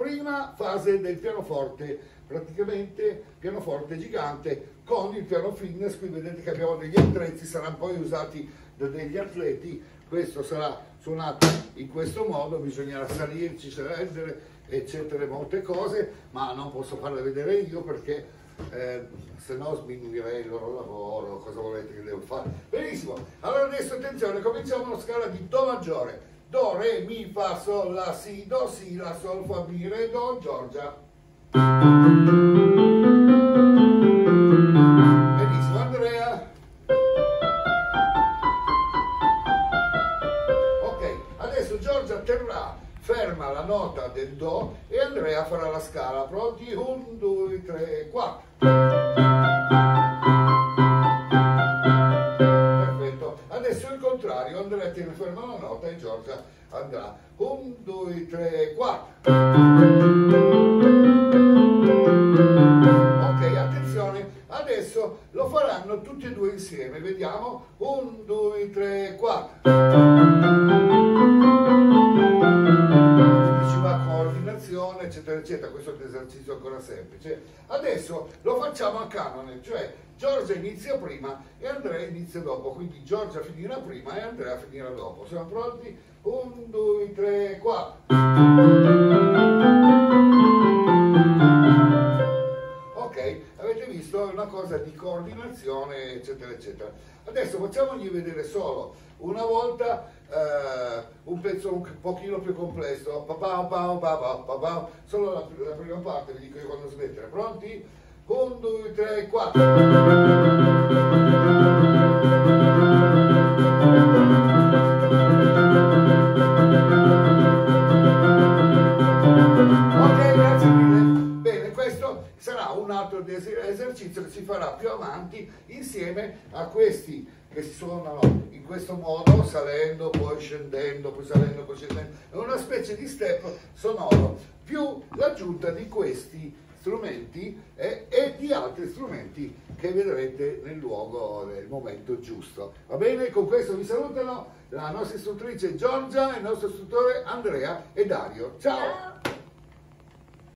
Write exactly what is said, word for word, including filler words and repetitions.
prima fase del pianoforte, praticamente pianoforte gigante con il piano fitness. Qui vedete che abbiamo degli attrezzi, saranno poi usati da degli atleti. Questo sarà suonato in questo modo, bisognerà salirci, scendere, eccetera, molte cose, ma non posso farle vedere io perché eh, se no sminuirei il loro lavoro. Cosa volete che devo fare? Benissimo, allora adesso attenzione, cominciamo la scala di Do maggiore: Do, Re, Mi, Fa, Sol, La, Si, Do, Si, La, Sol, Fa, Mi, Re, Do, Giorgia. Benissimo, Andrea. Ok, adesso Giorgia terrà ferma la nota del Do e Andrea farà la scala. Pronti? uno, due, tre, quattro. Perfetto. Adesso il contrario, Andrea tiene ferma la nota e Giorgia andrà. uno, due, tre, quattro. Ok, attenzione, adesso lo faranno tutti e due insieme. Vediamo. uno, due, tre, quattro. Eccetera eccetera. Questo è un esercizio ancora semplice. Adesso lo facciamo a canone, cioè Giorgia inizia prima e Andrea inizia dopo, quindi Giorgia finirà prima e Andrea finirà dopo. Siamo pronti? uno, due, tre, quattro. Ok, avete visto? È una cosa di coordinazione, eccetera eccetera. Adesso facciamogli vedere solo una volta eh, un pezzo un pochino più complesso. Pa, pa, pa, pa, pa, pa. Solo la, la prima parte, vi dico io quando smettere. Pronti? uno, due, tre, quattro. Ok, grazie mille. Bene, questo sarà un altro esercizio che si farà più avanti insieme a questi che si suonano in questo modo, salendo, poi scendendo, poi salendo, poi scendendo. È una specie di step sonoro, più l'aggiunta di questi strumenti e, e di altri strumenti che vedrete nel luogo, nel momento giusto. Va bene? Con questo vi salutano la nostra istruttrice Giorgia e il nostro istruttore Andrea e Dario. Ciao! Ciao.